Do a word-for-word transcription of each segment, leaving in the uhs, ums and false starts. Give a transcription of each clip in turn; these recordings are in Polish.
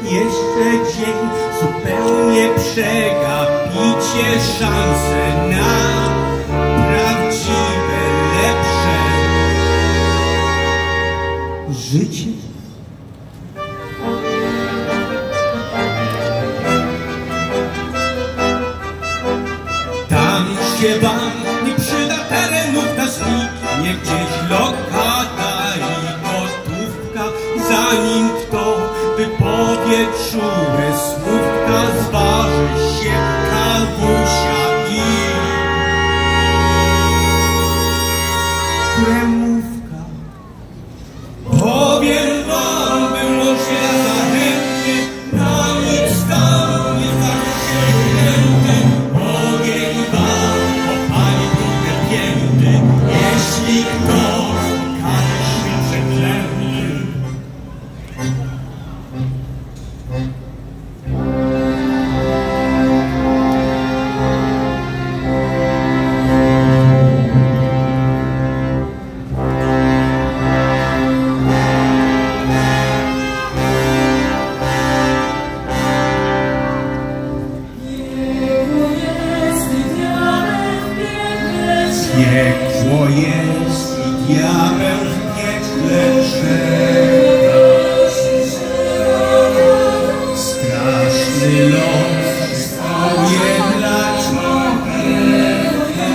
jeszcze dzień, zupełnie przegapicie szansę na prawdziwe, lepsze życie. Tam się wam nie przyda terenówka, zniknie gdzieś lokata i gotówka, zanim kto wypowie czułe słówka, zważy się kawusia i kremówka. Powiem wam, było się zachętnie, na nic tam nie zachętny. Ogień wam opali brudne pięty, jeśli ktoś okaże się przeklęty. Piekło jest i diabeł w piekle czeka. Straszny los przysłuje dla człowieka.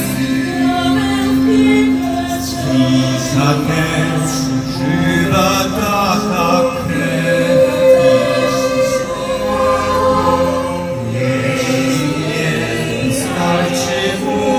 Kisza też żywa taka krew. Jeśli nie starczy mu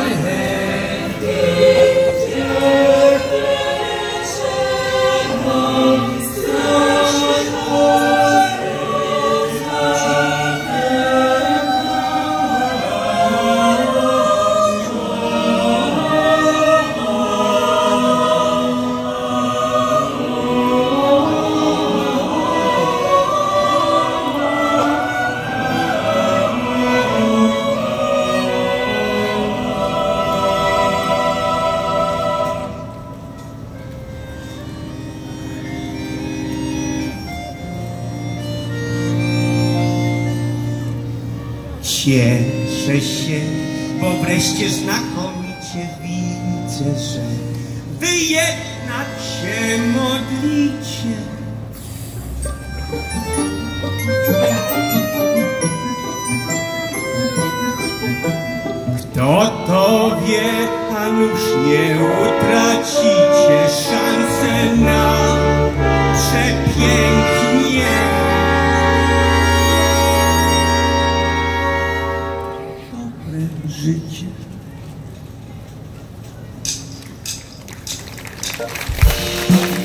cieszę się, bo wreszcie znakomicie widzę, że wy jednak się modlicie. Kto to wie, a nuż nie utracicie szansę na przepięknie. Życie.